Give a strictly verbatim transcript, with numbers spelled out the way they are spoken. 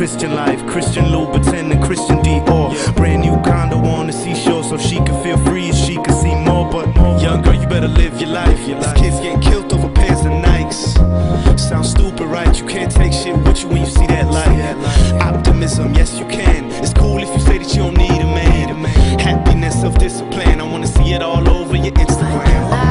Christian life, Christian Louboutin and Christian Dior. Brand new condo on the seashore so she can feel free and she can see more. But young girl, you better live your life. These kids getting killed over pairs of Nikes. Sounds stupid, right? You can't take shit with you when you see that light. Optimism, yes you can. It's cool if you say that you don't need a man. Happiness, self-discipline, I wanna see it all over your Instagram.